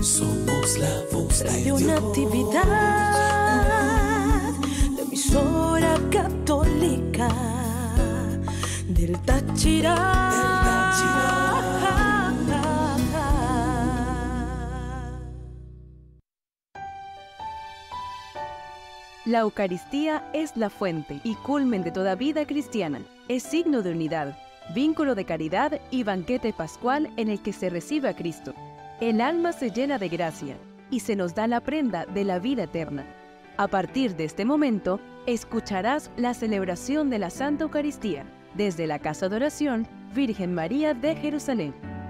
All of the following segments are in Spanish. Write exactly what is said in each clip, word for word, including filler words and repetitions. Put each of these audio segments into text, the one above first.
Somos la voz de Radio Dios. Natividad, la emisora católica del Táchira. Del Táchira. La Eucaristía es la fuente y culmen de toda vida cristiana. Es signo de unidad, vínculo de caridad y banquete pascual en el que se recibe a Cristo. El alma se llena de gracia y se nos da la prenda de la vida eterna. A partir de este momento, escucharás la celebración de la Santa Eucaristía desde la Casa de Oración Virgen María de Jerusalén.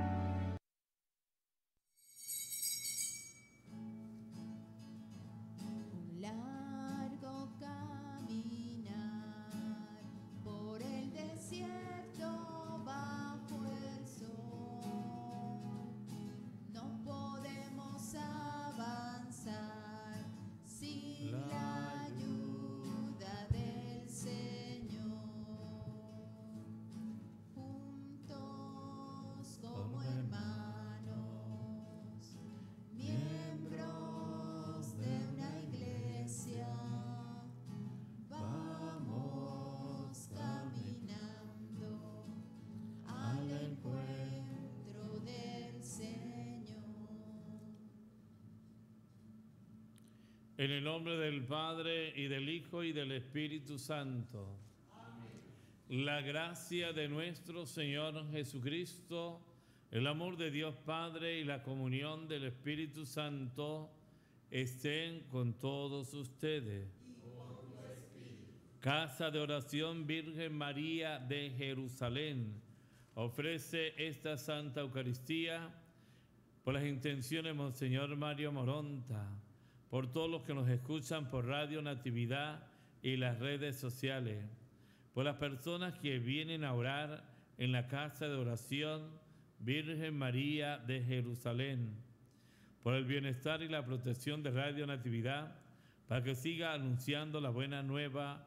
En el nombre del Padre, y del Hijo, y del Espíritu Santo. Amén. La gracia de nuestro Señor Jesucristo, el amor de Dios Padre y la comunión del Espíritu Santo estén con todos ustedes. Y con tu espíritu. Casa de Oración Virgen María de Jerusalén ofrece esta Santa Eucaristía por las intenciones de Monseñor Mario Moronta, por todos los que nos escuchan por Radio Natividad y las redes sociales, por las personas que vienen a orar en la Casa de Oración Virgen María de Jerusalén, por el bienestar y la protección de Radio Natividad, para que siga anunciando la buena nueva,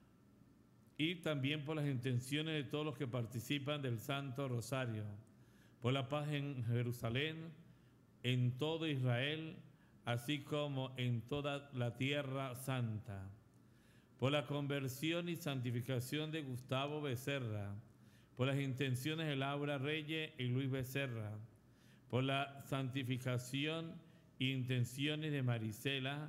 y también por las intenciones de todos los que participan del Santo Rosario, por la paz en Jerusalén, en todo Israel, así como en toda la tierra santa, por la conversión y santificación de Gustavo Becerra, por las intenciones de Laura Reyes y Luis Becerra, por la santificación e intenciones de Marisela.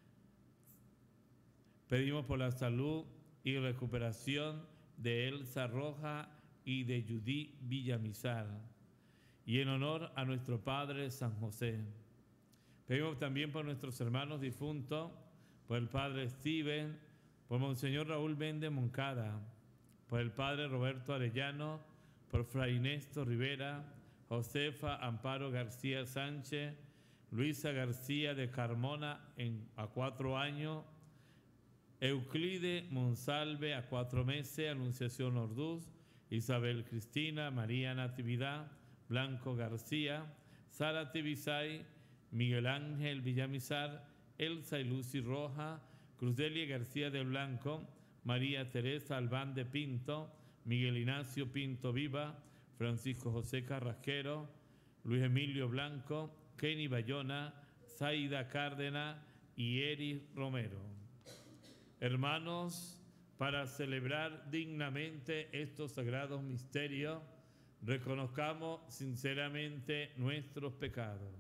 Pedimos por la salud y recuperación de Elsa Roja y de Judith Villamizar, y en honor a nuestro Padre San José. Pedimos también por nuestros hermanos difuntos, por el Padre Steven, por Monseñor Raúl Méndez Moncada, por el Padre Roberto Arellano, por Fray Néstor Rivera, Josefa Amparo García Sánchez, Luisa García de Carmona en, a cuatro años, Euclide Monsalve a cuatro meses, Anunciación Orduz, Isabel Cristina, María Natividad, Blanco García, Sara Tibisay, Miguel Ángel Villamizar, Elsa y Lucy Roja, Cruzdelia García de Blanco, María Teresa Albán de Pinto, Miguel Ignacio Pinto Viva, Francisco José Carrasquero, Luis Emilio Blanco, Kenny Bayona, Zaida Cárdenas y Eri Romero. Hermanos, para celebrar dignamente estos sagrados misterios, reconozcamos sinceramente nuestros pecados.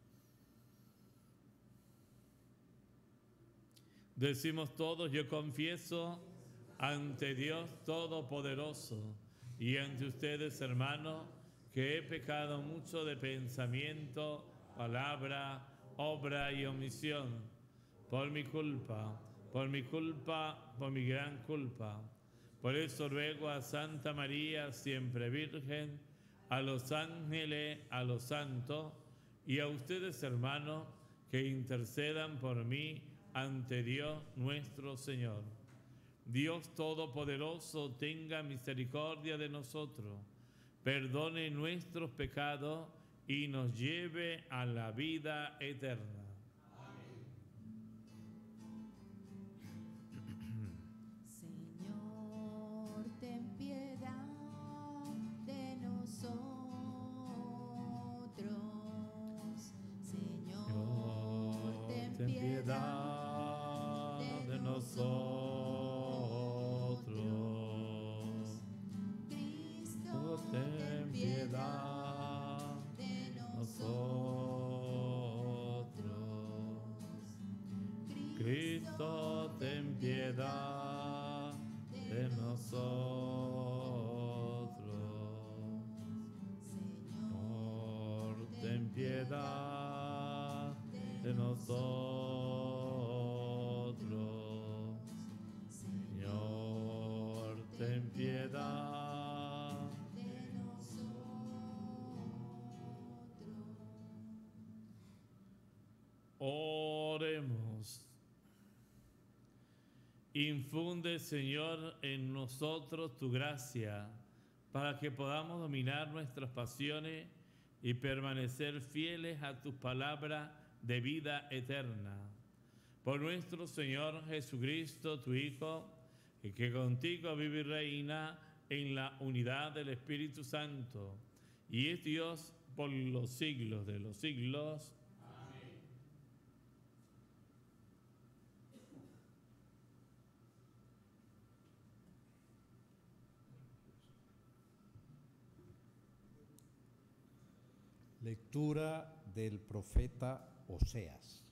Decimos todos: yo confieso ante Dios Todopoderoso y ante ustedes, hermanos, que he pecado mucho de pensamiento, palabra, obra y omisión, por mi culpa, por mi culpa, por mi gran culpa. Por eso ruego a Santa María, siempre Virgen, a los ángeles, a los santos y a ustedes, hermanos, que intercedan por mí ante Dios nuestro Señor. Dios Todopoderoso tenga misericordia de nosotros, perdone nuestros pecados y nos lleve a la vida eterna. Amén. Señor, ten piedad de nosotros. Señor, piedad de nosotros. Cristo, Ten piedad de de nosotros. Cristo, ten piedad de nosotros. Señor, ten piedad de nosotros. Señor, ten piedad de nosotros. Oremos. Infunde, Señor, en nosotros tu gracia, para que podamos dominar nuestras pasiones y permanecer fieles a tus palabras de vida eterna. Por nuestro Señor Jesucristo, tu Hijo, y que contigo vive y reina en la unidad del Espíritu Santo, y es Dios por los siglos de los siglos. Lectura del profeta Oseas.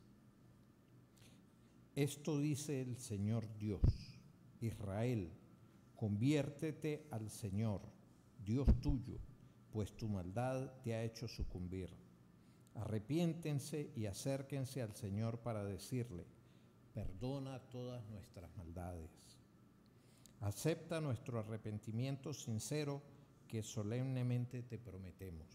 Esto dice el Señor Dios: Israel, conviértete al Señor, Dios tuyo, pues tu maldad te ha hecho sucumbir. Arrepiéntense y acérquense al Señor para decirle: perdona todas nuestras maldades. Acepta nuestro arrepentimiento sincero que solemnemente te prometemos.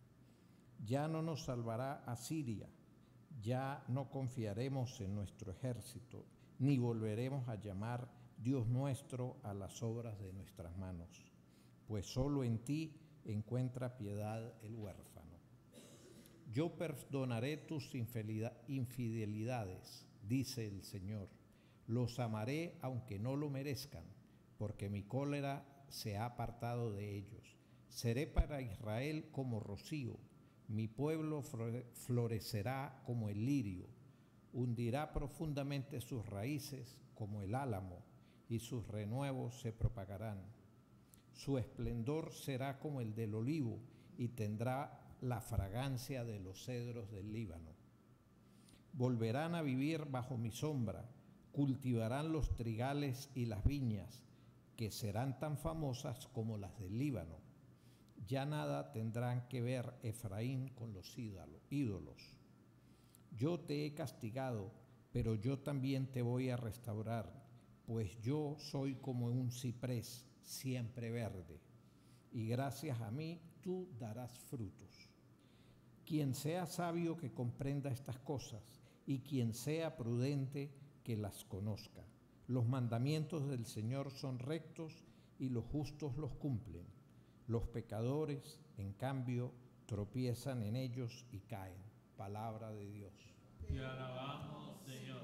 Ya no nos salvará Asiria, ya no confiaremos en nuestro ejército, ni volveremos a llamar Dios nuestro a las obras de nuestras manos, pues solo en ti encuentra piedad el huérfano. Yo perdonaré tus infidelidades, dice el Señor, los amaré aunque no lo merezcan, porque mi cólera se ha apartado de ellos. Seré para Israel como rocío, mi pueblo florecerá como el lirio, hundirá profundamente sus raíces como el álamo, y sus renuevos se propagarán. Su esplendor será como el del olivo, y tendrá la fragancia de los cedros del Líbano. Volverán a vivir bajo mi sombra, cultivarán los trigales y las viñas, que serán tan famosas como las del Líbano. Ya nada tendrán que ver Efraín con los ídolos. Yo te he castigado, pero yo también te voy a restaurar, pues yo soy como un ciprés siempre verde, y gracias a mí tú darás frutos. Quien sea sabio que comprenda estas cosas, y quien sea prudente que las conozca. Los mandamientos del Señor son rectos, y los justos los cumplen. Los pecadores, en cambio, tropiezan en ellos y caen. Palabra de Dios. Te alabamos, Señor.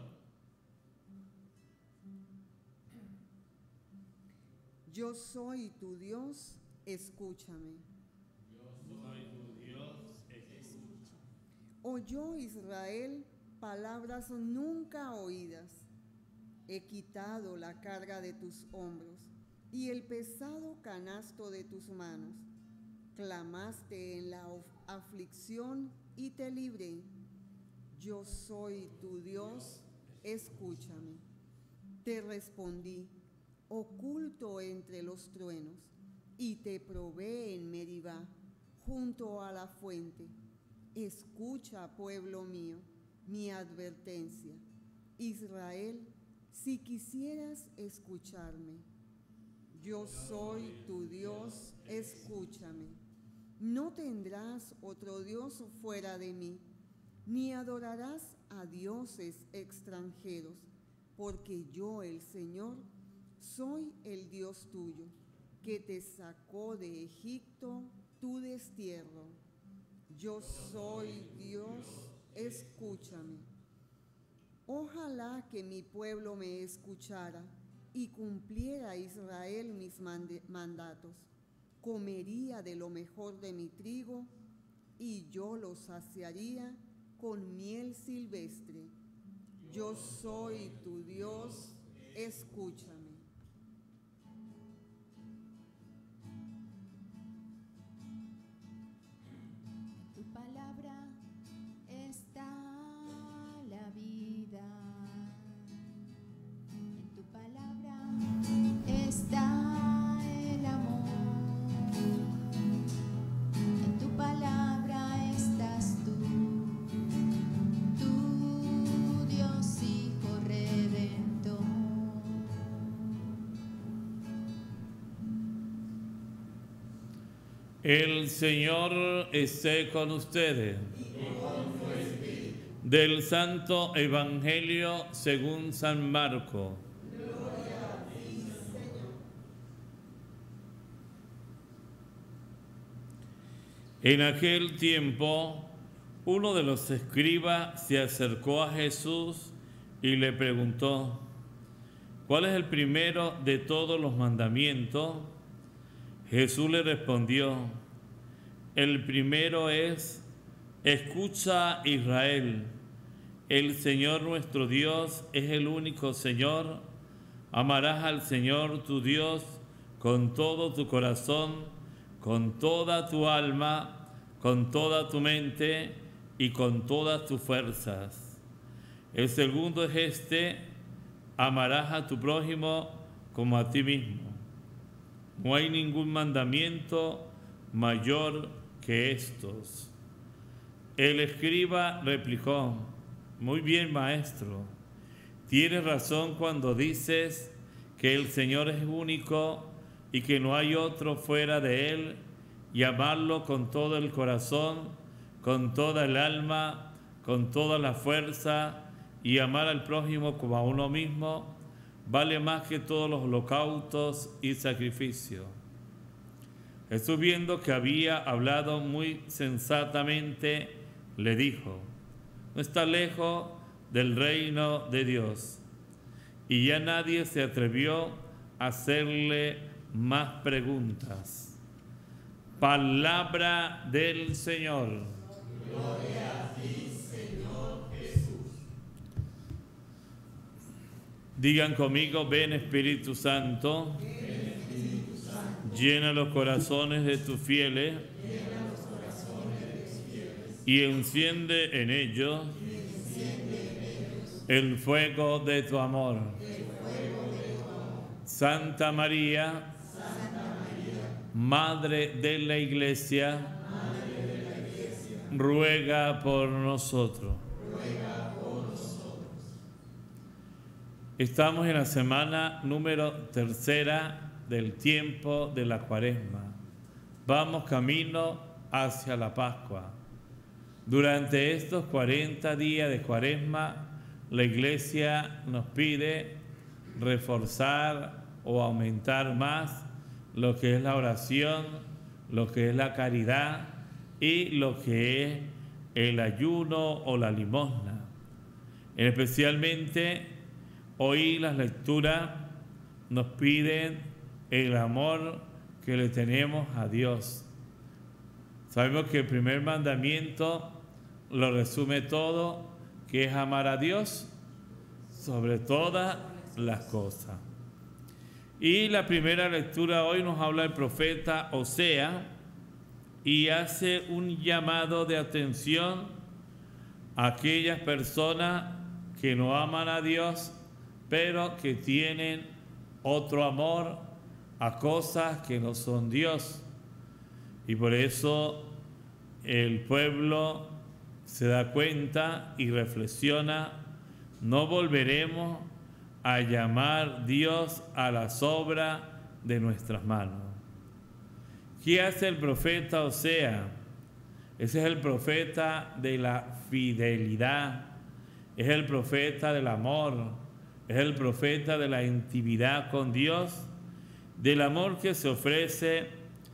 Yo soy tu Dios, escúchame. Yo soy tu Dios, escúchame. Oyó Israel palabras nunca oídas. He quitado la carga de tus hombros y el pesado canasto de tus manos. Clamaste en la aflicción y te libré. Yo soy tu Dios, escúchame. Te respondí, oculto entre los truenos, y te probé en Meribá, junto a la fuente. Escucha, pueblo mío, mi advertencia. Israel, si quisieras escucharme. Yo soy tu Dios, escúchame. No tendrás otro Dios fuera de mí, ni adorarás a dioses extranjeros, porque yo, el Señor, soy el Dios tuyo, que te sacó de Egipto, tu destierro. Yo soy Dios, escúchame. Ojalá que mi pueblo me escuchara y cumpliera Israel mis mandatos. Comería de lo mejor de mi trigo y yo lo saciaría con miel silvestre. Yo soy tu Dios, escúchame. Tu palabra está la vida. En tu palabra está el amor. En tu palabra estás tú, tu Dios Hijo Redentor. El Señor esté con ustedes. Del Santo Evangelio según San Marco. En aquel tiempo, uno de los escribas se acercó a Jesús y le preguntó: ¿cuál es el primero de todos los mandamientos? Jesús le respondió: el primero es: escucha, Israel, el Señor nuestro Dios es el único Señor. Amarás al Señor tu Dios con todo tu corazón, con toda tu alma, con toda tu mente y con todas tus fuerzas. El segundo es este: amarás a tu prójimo como a ti mismo. No hay ningún mandamiento mayor que estos. El escriba replicó: muy bien, maestro, tienes razón cuando dices que el Señor es único y que no hay otro fuera de Él, y amarlo con todo el corazón, con toda el alma, con toda la fuerza, y amar al prójimo como a uno mismo, vale más que todos los holocaustos y sacrificios. Jesús, viendo que había hablado muy sensatamente, le dijo: no está lejos del reino de Dios. Y ya nadie se atrevió a hacerle más preguntas. Palabra del Señor. Gloria a ti, Señor Jesús. Digan conmigo: ven Espíritu Santo, Ven, Espíritu Santo, llena los corazones de tus fieles llena los corazones de tus fieles y enciende en ellos y enciende en ellos el fuego de tu amor. el fuego de tu amor. Santa María, Santa María, Madre de la Iglesia, Madre de la Iglesia, ruega por nosotros. ruega por nosotros. Estamos en la semana número tercera del tiempo de la Cuaresma. Vamos camino hacia la Pascua. Durante estos cuarenta días de Cuaresma, la Iglesia nos pide reforzar o aumentar más lo que es la oración, lo que es la caridad y lo que es el ayuno o la limosna. Especialmente hoy las lecturas nos piden el amor que le tenemos a Dios. Sabemos que el primer mandamiento lo resume todo, que es amar a Dios sobre todas las cosas. Y la primera lectura hoy nos habla el profeta Oseas y hace un llamado de atención a aquellas personas que no aman a Dios, pero que tienen otro amor a cosas que no son Dios. Y por eso el pueblo se da cuenta y reflexiona: no volveremos a llamar Dios a las obras de nuestras manos. ¿Qué hace el profeta Oseas? Ese es el profeta de la fidelidad, es el profeta del amor, es el profeta de la intimidad con Dios, del amor que se ofrece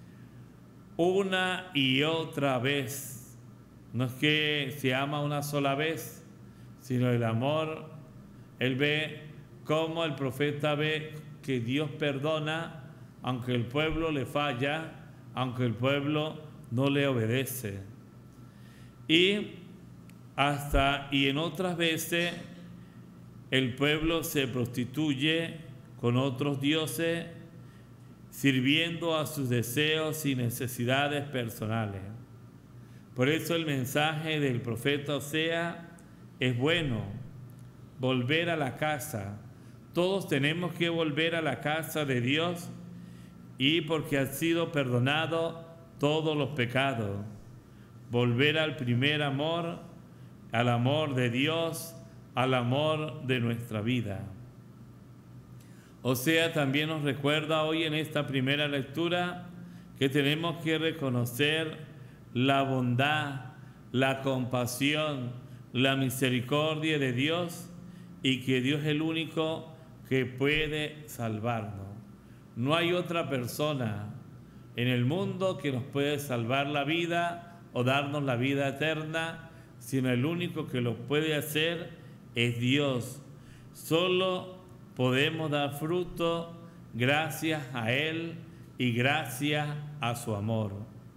una y otra vez. No es que se ama una sola vez, sino el amor. Él ve cómo el profeta ve que Dios perdona, aunque el pueblo le falla, aunque el pueblo no le obedece. Y hasta, y en otras veces, el pueblo se prostituye con otros dioses, sirviendo a sus deseos y necesidades personales. Por eso el mensaje del profeta Oseas es bueno: volver a la casa. Todos tenemos que volver a la casa de Dios, y porque han sido perdonados todos los pecados. Volver al primer amor, al amor de Dios, al amor de nuestra vida. Oseas también nos recuerda hoy en esta primera lectura que tenemos que reconocer la bondad, la compasión, la misericordia de Dios, y que Dios es el único que puede salvarnos. No hay otra persona en el mundo que nos puede salvar la vida o darnos la vida eterna, sino el único que lo puede hacer es Dios. Solo podemos dar fruto gracias a Él y gracias a su amor.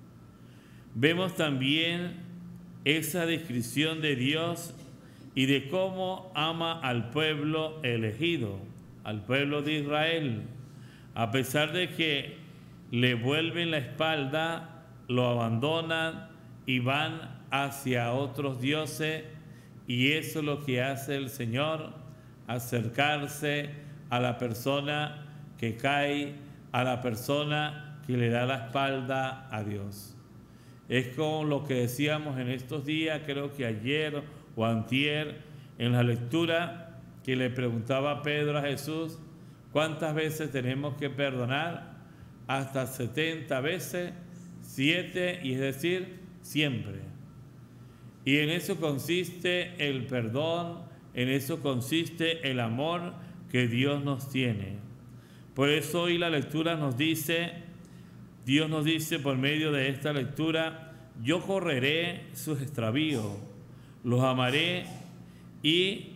Vemos también esa descripción de Dios y de cómo ama al pueblo elegido, al pueblo de Israel. A pesar de que le vuelven la espalda, lo abandonan y van hacia otros dioses, y eso es lo que hace el Señor: acercarse a la persona que cae, a la persona que le da la espalda a Dios. Es como lo que decíamos en estos días, creo que ayer o antier, en la lectura, que le preguntaba Pedro a Jesús: ¿cuántas veces tenemos que perdonar? Hasta setenta veces, siete, y es decir, siempre. Y en eso consiste el perdón, en eso consiste el amor que Dios nos tiene. Por eso hoy la lectura nos dice, Dios nos dice por medio de esta lectura: yo correré sus extravíos, los amaré, y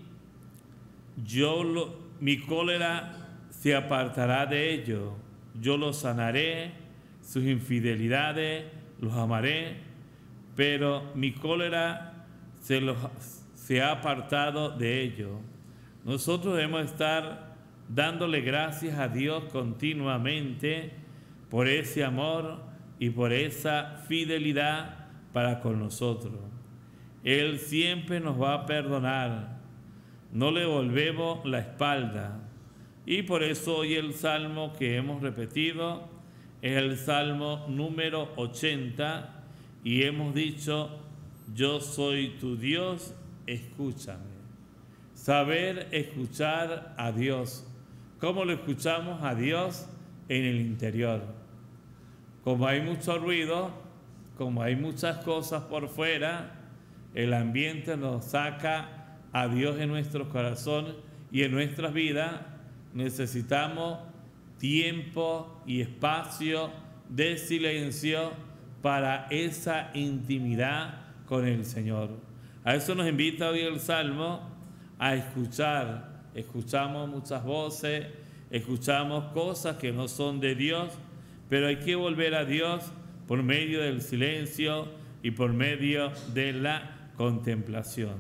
yo lo, mi cólera se apartará de ellos. Yo los sanaré, sus infidelidades los amaré, pero mi cólera se, los, se ha apartado de ellos. Nosotros debemos estar dándole gracias a Dios continuamente por ese amor y por esa fidelidad para con nosotros. Él siempre nos va a perdonar, no le volvemos la espalda. Y por eso hoy el salmo que hemos repetido es el salmo número ochenta, y hemos dicho: yo soy tu Dios, escúchame. Saber escuchar a Dios. ¿Cómo lo escuchamos a Dios? En el interior. Como hay mucho ruido, como hay muchas cosas por fuera, el ambiente nos saca a Dios en nuestro corazón y en nuestras vidas. Necesitamos tiempo y espacio de silencio para esa intimidad con el Señor. A eso nos invita hoy el Salmo, a escuchar. Escuchamos muchas voces, escuchamos cosas que no son de Dios, pero hay que volver a Dios por medio del silencio y por medio de la contemplación.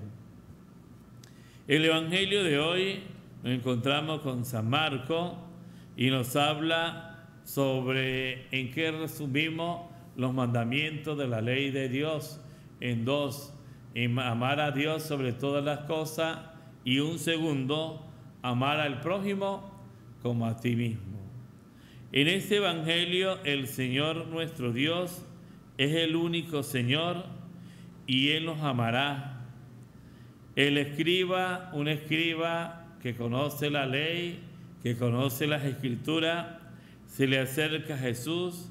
El Evangelio de hoy nos encontramos con San Marcos y nos habla sobre en qué resumimos los mandamientos de la ley de Dios en dos: amar a Dios sobre todas las cosas, y un segundo, amar al prójimo como a ti mismo. En este Evangelio el Señor nuestro Dios es el único Señor y Él nos amará. El escriba, un escriba que conoce la ley, que conoce las Escrituras, se le acerca a Jesús,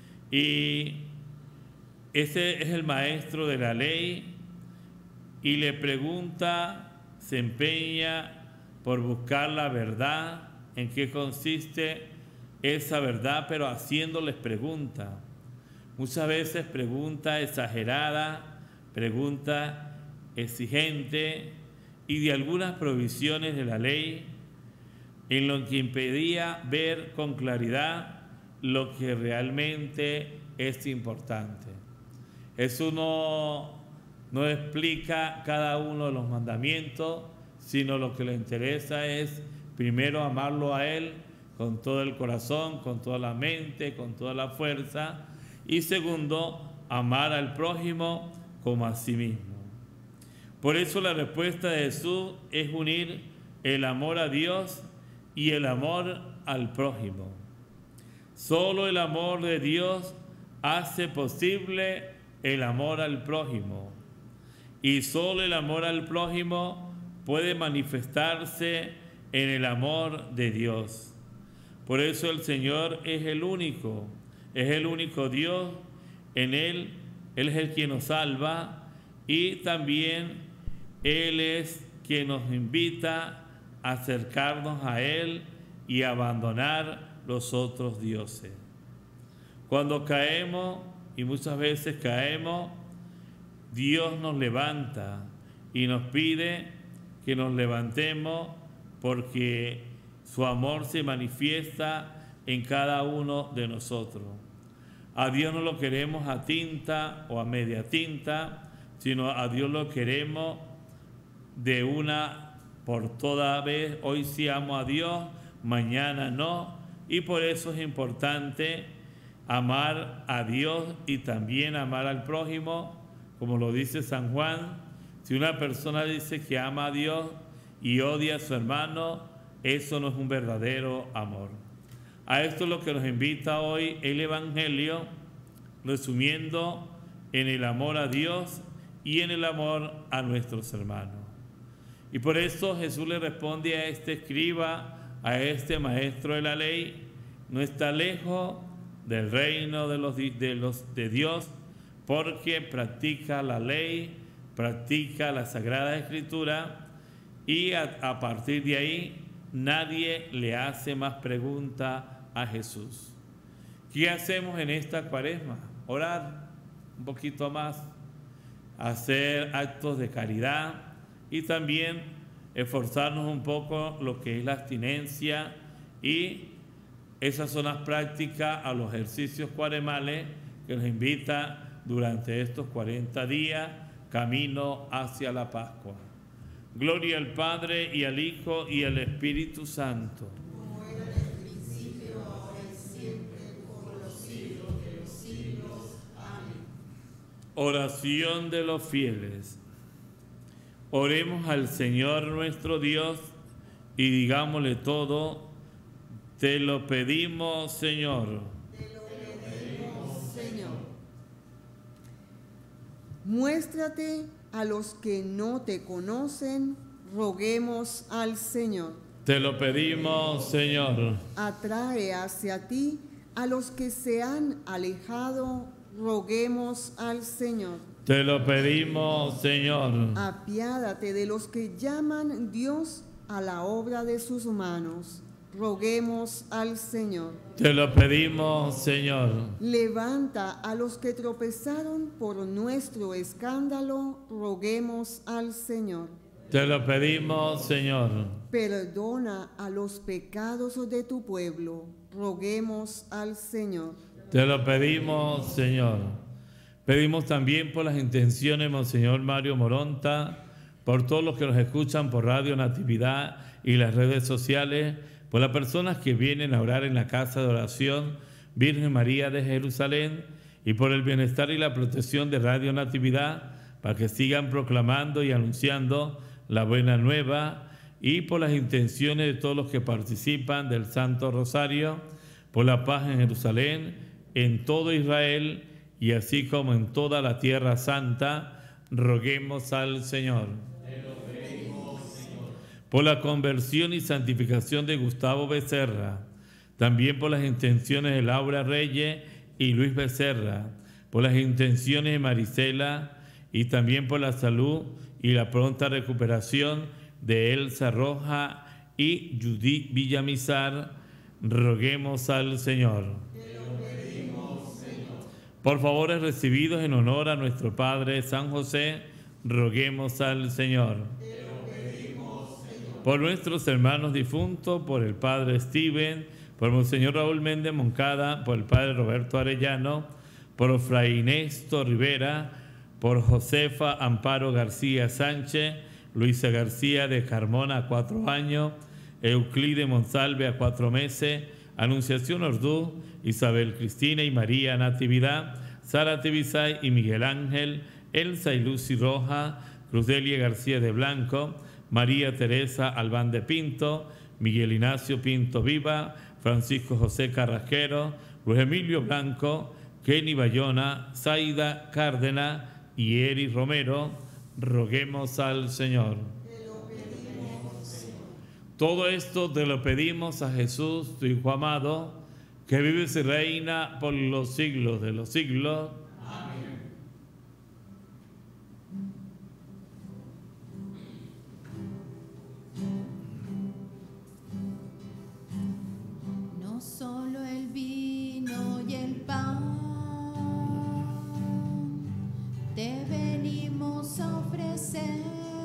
y ese es el maestro de la ley, y le pregunta, se empeña por buscar la verdad, en qué consiste esa verdad, pero haciéndoles preguntas. Muchas veces pregunta exagerada, pregunta exigente, y de algunas provisiones de la ley, en lo que impedía ver con claridad lo que realmente es importante. Jesús no, no explica cada uno de los mandamientos, sino lo que le interesa es primero amarlo a Él con todo el corazón, con toda la mente, con toda la fuerza, y segundo, amar al prójimo como a sí mismo. Por eso la respuesta de Jesús es unir el amor a Dios y el amor al prójimo. Solo el amor de Dios hace posible el amor al prójimo. Y solo el amor al prójimo puede manifestarse en el amor de Dios. Por eso el Señor es el único, es el único Dios. En Él, Él es el quien nos salva y también Él es quien nos invita a acercarnos a Él y a abandonar los otros dioses. Cuando caemos, y muchas veces caemos, Dios nos levanta y nos pide que nos levantemos porque su amor se manifiesta en cada uno de nosotros. A Dios no lo queremos a tinta o a media tinta, sino a Dios lo queremos de una por toda vez. Hoy sí amo a Dios, mañana no. Y por eso es importante amar a Dios y también amar al prójimo, como lo dice San Juan. Si una persona dice que ama a Dios y odia a su hermano, eso no es un verdadero amor. A esto es lo que nos invita hoy el Evangelio, resumiendo en el amor a Dios y en el amor a nuestros hermanos. Y por eso Jesús le responde a este escriba, a este maestro de la ley: no está lejos del reino de, los, de, los, de Dios, porque practica la ley, practica la Sagrada Escritura, y a, a partir de ahí nadie le hace más preguntas a Jesús. ¿Qué hacemos en esta Cuaresma? Orar un poquito más, hacer actos de caridad y también esforzarnos un poco lo que es la abstinencia, y esas son las prácticas a los ejercicios cuaresmales que nos invita durante estos cuarenta días camino hacia la Pascua. Gloria al Padre y al Hijo y al Espíritu Santo. Como era en el principio, ahora y siempre, por los siglos de los siglos. Amén. Oración de los fieles. Oremos al Señor nuestro Dios y digámosle todo: te lo pedimos, Señor. Te lo pedimos, Señor. Muéstrate a los que no te conocen, roguemos al Señor. Te lo pedimos, Señor. Atrae hacia ti a los que se han alejado, roguemos al Señor. Te lo pedimos, Señor. Apiádate de los que llaman Dios a la obra de sus manos, roguemos al Señor. Te lo pedimos, Señor. Levanta a los que tropezaron por nuestro escándalo, roguemos al Señor. Te lo pedimos, Señor. Perdona a los pecados de tu pueblo, roguemos al Señor. Te lo pedimos, Señor. Pedimos también por las intenciones de Monseñor Mario Moronta, por todos los que nos escuchan por Radio Natividad y las redes sociales, por las personas que vienen a orar en la casa de oración Virgen María de Jerusalén, y por el bienestar y la protección de Radio Natividad, para que sigan proclamando y anunciando la buena nueva, y por las intenciones de todos los que participan del Santo Rosario, por la paz en Jerusalén, en todo Israel, y así como en toda la tierra santa, roguemos al Señor. Por la conversión y santificación de Gustavo Becerra, también por las intenciones de Laura Reyes y Luis Becerra, por las intenciones de Marisela, y también por la salud y la pronta recuperación de Elsa Roja y Judith Villamizar, roguemos al Señor. Te lo pedimos, Señor. Por favores recibidos en honor a nuestro Padre San José, roguemos al Señor. Por nuestros hermanos difuntos, por el Padre Steven, por Monseñor Raúl Méndez Moncada, por el Padre Roberto Arellano, por Fray Néstor Rivera, por Josefa Amparo García Sánchez, Luisa García de Carmona a cuatro años, Euclide Monsalve a cuatro meses, Anunciación Ordú, Isabel Cristina y María Natividad, Sara Tibisay y Miguel Ángel, Elsa y Lucy Roja, Crudelia García de Blanco, María Teresa Albán de Pinto, Miguel Ignacio Pinto Viva, Francisco José Carrasquero, Luis Emilio Blanco, Kenny Bayona, Zaida Cárdenas y Eri Romero. Roguemos al Señor. Todo esto te lo pedimos a Jesús, tu Hijo amado, que vives y reina por los siglos de los siglos. Amén. No solo el vino y el pan te venimos a ofrecer,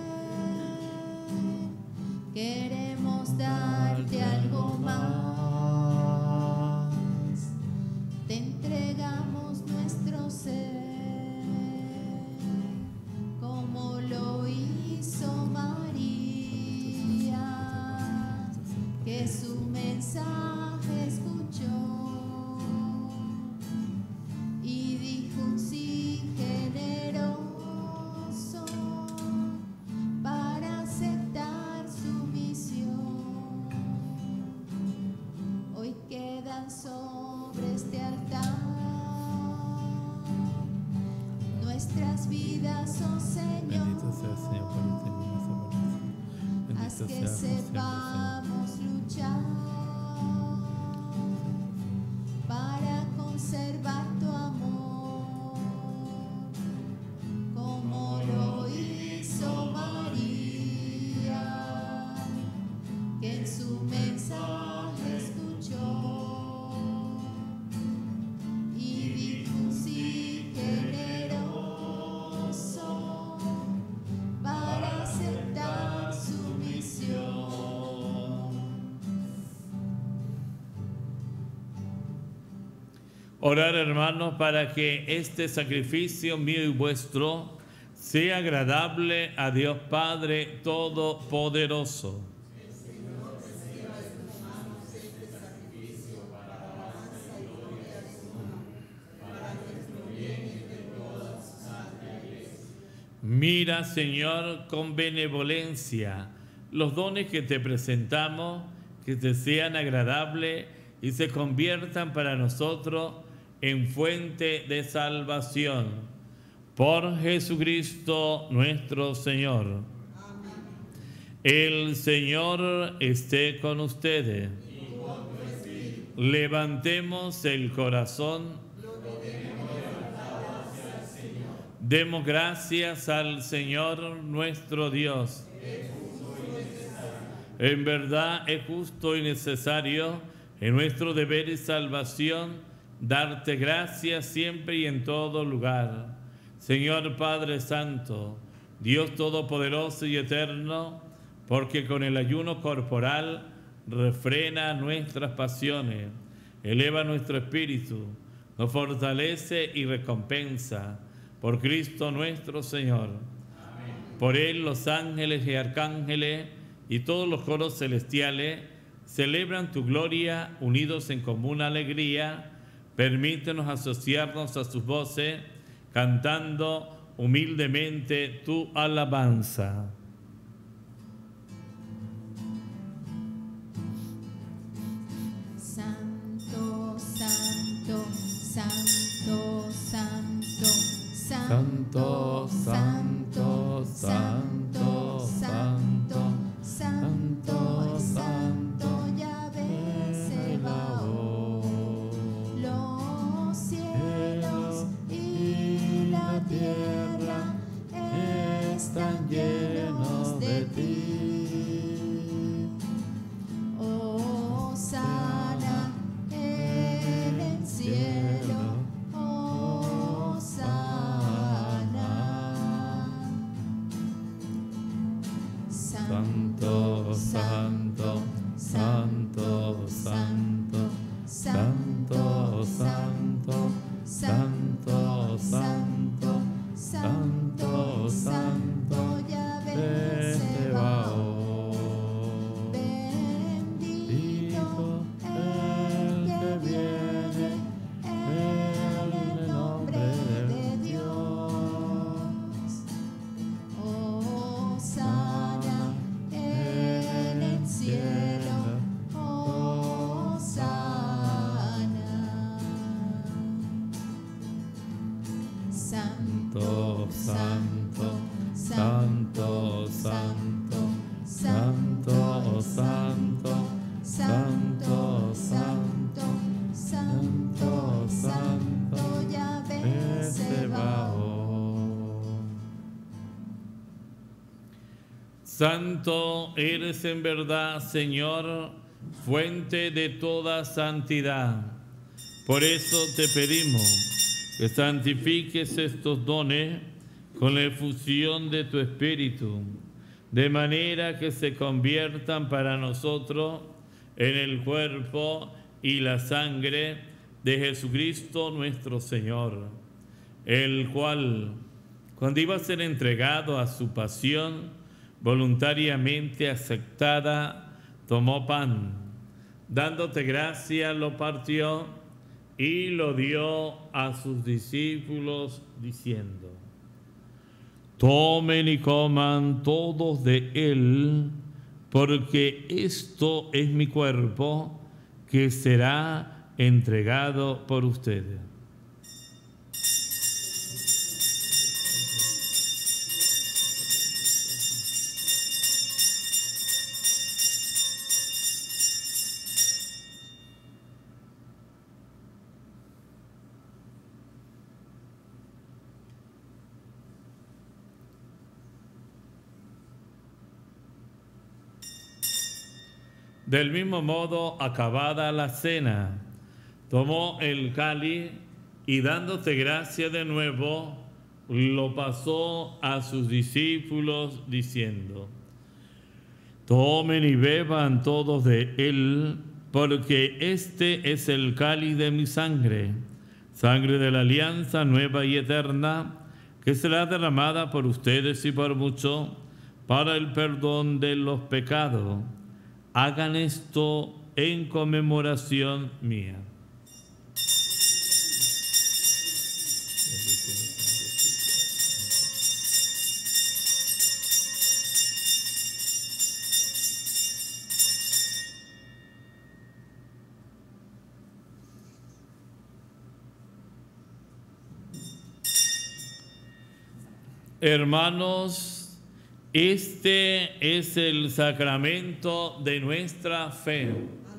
queremos darte algo más, te entregamos nuestro ser, como lo hizo María, que su mensaje escuchó y dijo un sí generoso para aceptar su misión. Hoy quedan sobre este altar nuestras vidas, oh Señor. Bendito sea el Señor por este día, esa Haz Bendito que sea por siempre, sepamos luchar para conservar tu amor, como lo hizo María, que en su mensaje escuchó y dijo un sí generoso para aceptar su misión. Orar, hermanos, para que este sacrificio mío y vuestro sea agradable a Dios Padre Todopoderoso. Mira, Señor, con benevolencia los dones que te presentamos, que te sean agradables y se conviertan para nosotros en fuente de salvación. Por Jesucristo nuestro Señor. Amén. El Señor esté con ustedes. Y con tu espíritu. Levantemos el corazón. Demos gracias al Señor nuestro Dios. En verdad es justo y necesario, en nuestro deber y salvación, darte gracias siempre y en todo lugar. Señor Padre Santo, Dios Todopoderoso y Eterno, porque con el ayuno corporal refrena nuestras pasiones, eleva nuestro espíritu, nos fortalece y recompensa. Por Cristo nuestro Señor. Amén. Por Él los ángeles y arcángeles y todos los coros celestiales celebran tu gloria unidos en común alegría. Permítenos asociarnos a sus voces cantando humildemente tu alabanza. Santo, santo, santo, santo. Santo, santo, santo, santo, santo, santo, Yahvé Sebaot. Los cielos y la tierra están llenos de ti. Oh, sana en el cielo. Santo, santo, santo, santo, santo, santo, santo, santo, santo, santo, Yahvé santo, santo, santo, santo, santo, santo, santo, Yahvé Sebaot. Santo eres en verdad, Señor, fuente de toda santidad. Por eso te pedimos que santifiques estos dones con la efusión de tu Espíritu, de manera que se conviertan para nosotros en el cuerpo y la sangre de Jesucristo nuestro Señor, el cual, cuando iba a ser entregado a su pasión, voluntariamente aceptada, tomó pan, dándote gracia, lo partió y lo dio a sus discípulos, diciendo: tomen y coman todos de él, porque esto es mi cuerpo, que será entregado por ustedes. Del mismo modo, acabada la cena, tomó el cáliz y dándote gracia de nuevo, lo pasó a sus discípulos diciendo: tomen y beban todos de él, porque este es el cáliz de mi sangre, sangre de la alianza nueva y eterna, que será derramada por ustedes y por muchos para el perdón de los pecados. Hagan esto en conmemoración mía. Hermanos, este es el sacramento de nuestra fe.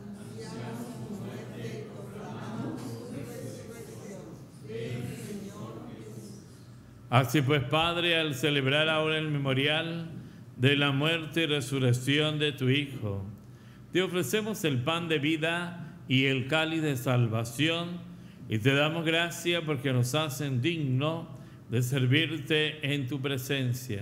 Así pues, Padre, al celebrar ahora el memorial de la muerte y resurrección de tu Hijo, te ofrecemos el pan de vida y el cáliz de salvación, y te damos gracias porque nos hacen dignos de servirte en tu presencia.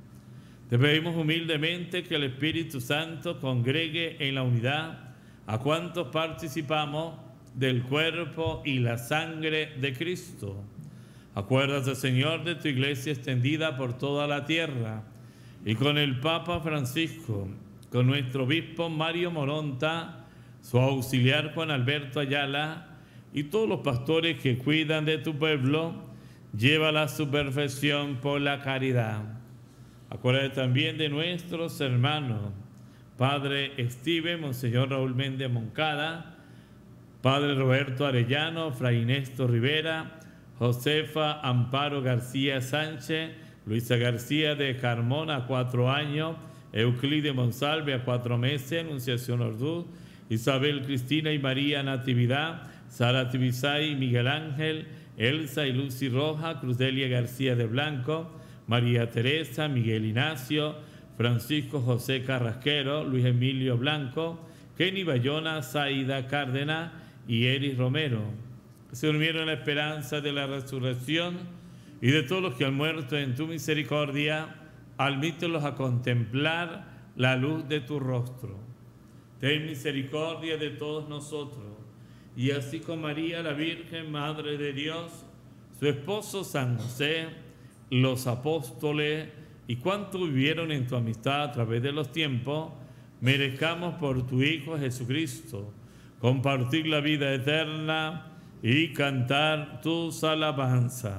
Te pedimos humildemente que el Espíritu Santo congregue en la unidad a cuantos participamos del cuerpo y la sangre de Cristo. Acuérdate, Señor, de tu iglesia extendida por toda la tierra, y con el Papa Francisco, con nuestro obispo Mario Moronta, su auxiliar Juan Alberto Ayala, y todos los pastores que cuidan de tu pueblo, llévala a su perfección por la caridad. Acuérdate también de nuestros hermanos, Padre Steven, Monseñor Raúl Méndez Moncada, Padre Roberto Arellano, Fray Néstor Rivera, Josefa Amparo García Sánchez, Luisa García de Carmona a cuatro años, Euclide Monsalve a cuatro meses, Anunciación Orduz, Isabel Cristina y María Natividad, Sara Tibisay y Miguel Ángel, Elsa y Lucy Roja, Cruzdelia García de Blanco, María Teresa, Miguel Ignacio, Francisco José Carrasquero, Luis Emilio Blanco, Kenny Bayona, Saida Cárdenas y Eris Romero. Se durmieron en la esperanza de la resurrección, y de todos los que han muerto en tu misericordia, admítelos a contemplar la luz de tu rostro. Ten misericordia de todos nosotros, y así con María, la Virgen, Madre de Dios, su esposo San José, los apóstoles y cuantos vivieron en tu amistad a través de los tiempos, merezcamos por tu Hijo Jesucristo compartir la vida eterna y cantar tus alabanzas.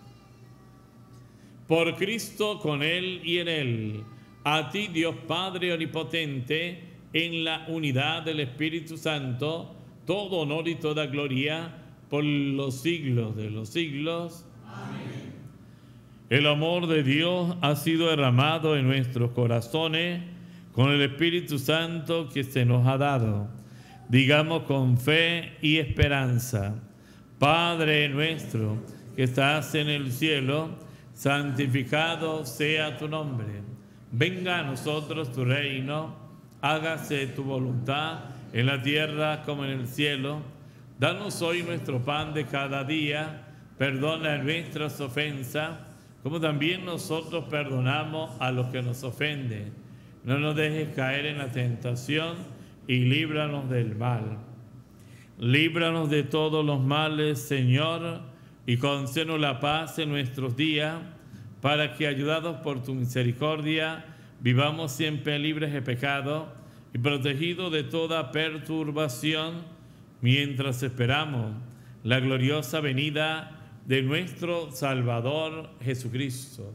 Por Cristo, con Él y en Él, a ti, Dios Padre Omnipotente, en la unidad del Espíritu Santo, todo honor y toda gloria por los siglos de los siglos. Amén. El amor de Dios ha sido derramado en nuestros corazones con el Espíritu Santo que se nos ha dado. Digamos con fe y esperanza: Padre nuestro que estás en el cielo, santificado sea tu nombre. Venga a nosotros tu reino, hágase tu voluntad en la tierra como en el cielo. Danos hoy nuestro pan de cada día, perdona nuestras ofensas, como también nosotros perdonamos a los que nos ofenden. No nos dejes caer en la tentación y líbranos del mal. Líbranos de todos los males, Señor, y concédenos la paz en nuestros días, para que, ayudados por tu misericordia, vivamos siempre libres de pecado y protegidos de toda perturbación, mientras esperamos la gloriosa venida de nuestro Salvador Jesucristo.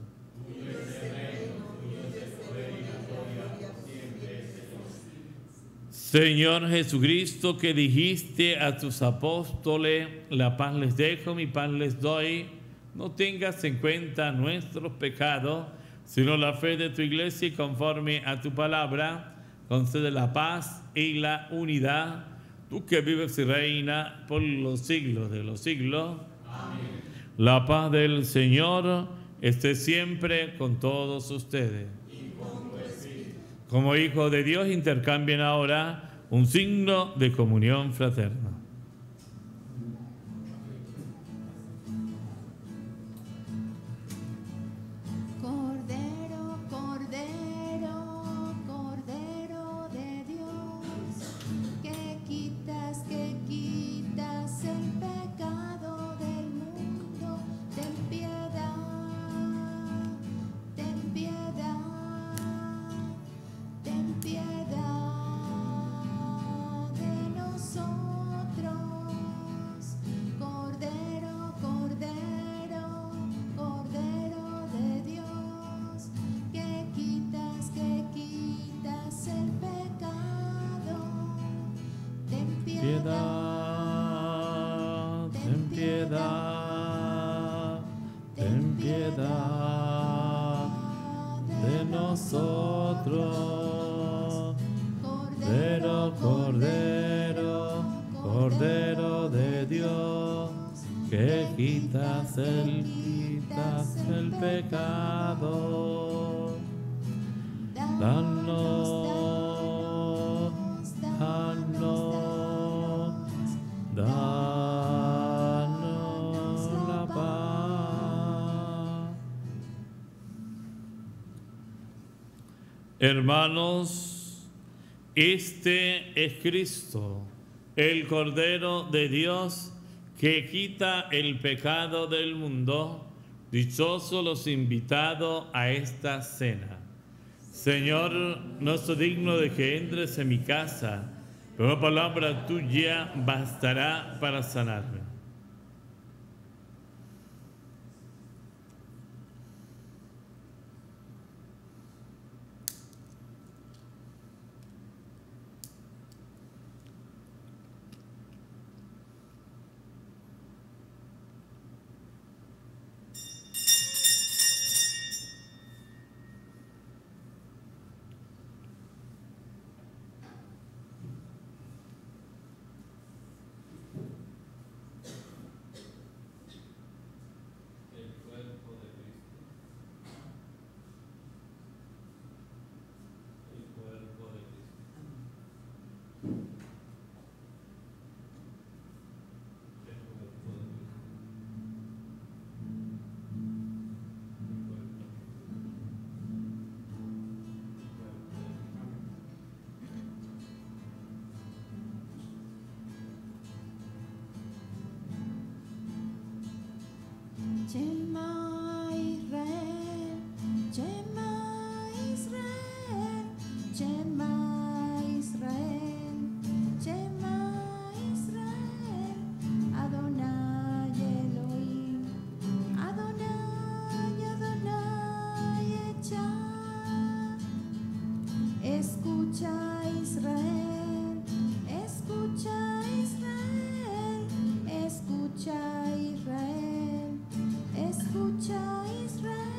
Señor Jesucristo, que dijiste a tus apóstoles: la paz les dejo, mi paz les doy, no tengas en cuenta nuestros pecados, sino la fe de tu iglesia, y conforme a tu palabra, concede la paz y la unidad, tú que vives y reinas por los siglos de los siglos. Amén. La paz del Señor esté siempre con todos ustedes. Y con tu espíritu. Como hijos de Dios, intercambien ahora un signo de comunión fraterna. Cordero, Cordero, Cordero de Dios, que quitas, que quitas el pecado del mundo, ten piedad, ten piedad, ten piedad de nosotros. Cordero, Cordero, Cordero de Dios, que quitas, que quitas el pecado, ten piedad, Piedad, ten piedad, ten piedad de nosotros. Cordero, Cordero, Cordero de Dios, que quitas el, quitas el pecado. Danos, danos, danos la paz. Hermanos, este es Cristo, el Cordero de Dios, que quita el pecado del mundo. Dichosos los invitados a esta cena. Señor, no soy digno de que entres en mi casa, pero una palabra tuya bastará para sanarme. Shema Israel, Shema Israel, Shema Israel, Shema Israel, Adonai Elohim, Adonai, Adonai Echad. Escucha Israel, escucha Israel, escucha Israel. Escucha Israel.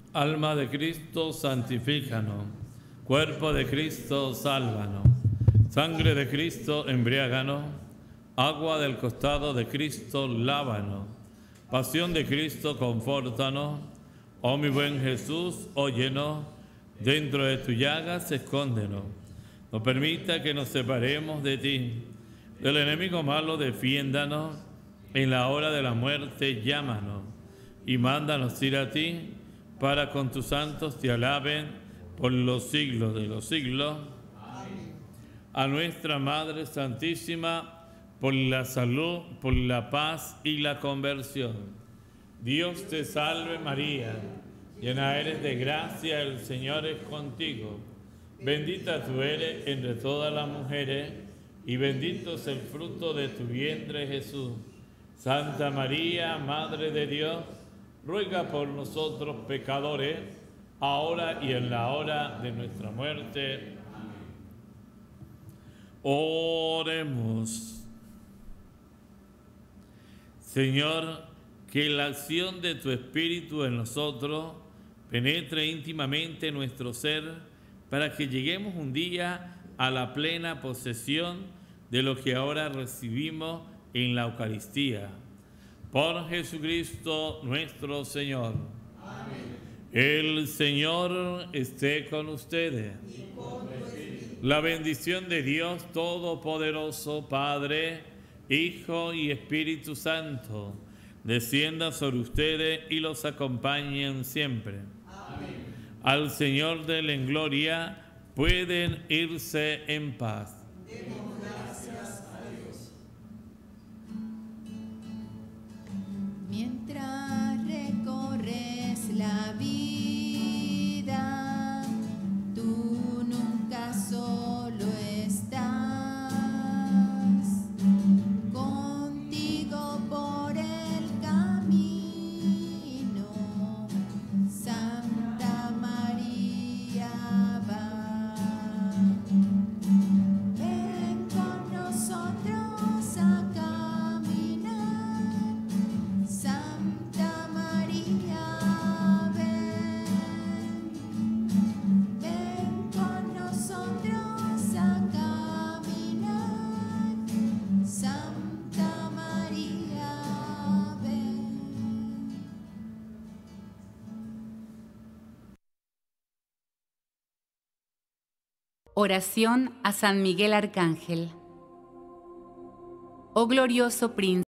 Alma de Cristo, santifícanos. Cuerpo de Cristo, sálvanos. Sangre de Cristo, embriáganos. Agua del costado de Cristo, lávanos. Pasión de Cristo, confórtanos. Oh mi buen Jesús, óyenos. Dentro de tu llagas, escóndenos. No permita que nos separemos de ti. Del enemigo malo, defiéndanos. En la hora de la muerte, llámanos. Y mándanos ir a ti, para con tus santos te alaben por los siglos de los siglos. Amén. A nuestra Madre Santísima, por la salud, por la paz y la conversión. Dios te salve María, llena eres de gracia, el Señor es contigo. Bendita tú eres entre todas las mujeres, y bendito es el fruto de tu vientre Jesús. Santa María, Madre de Dios, ruega por nosotros pecadores, ahora y en la hora de nuestra muerte. Amén. Oremos. Señor, que la acción de tu Espíritu en nosotros penetre íntimamente en nuestro ser, para que lleguemos un día a la plena posesión de lo que ahora recibimos en la Eucaristía. Por Jesucristo nuestro Señor. Amén. El Señor esté con ustedes. Y con tu espíritu. La bendición de Dios Todopoderoso, Padre, Hijo y Espíritu Santo, descienda sobre ustedes y los acompañen siempre. Amén. Al Señor denle en gloria, pueden irse en paz. Demos gracias a Dios. Mientras recorres la vida, tú nunca solo estás. Contigo por el camino, Santa María va. Ven con nosotros a caminar, Santa María, ven. Ven con nosotros a caminar, Santa María, ven. Oración a San Miguel Arcángel. Oh glorioso príncipe,